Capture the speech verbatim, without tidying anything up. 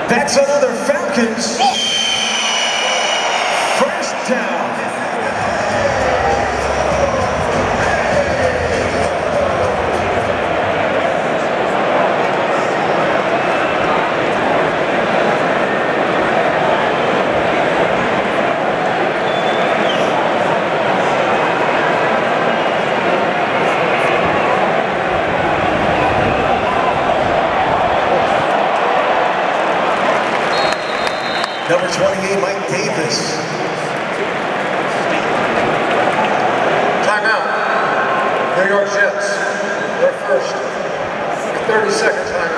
That's another Falcons first down. Number twenty-eight, Mike Davis. Timeout. New York Jets. They're first. thirty seconds.